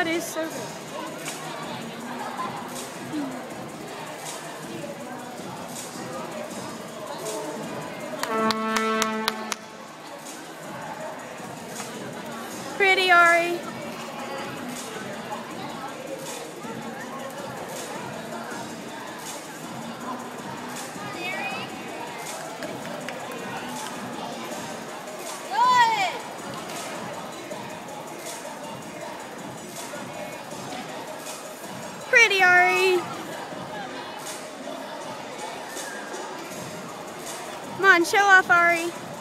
is so good. Pretty, Ari. Pretty, Ari. Come on, show off, Ari.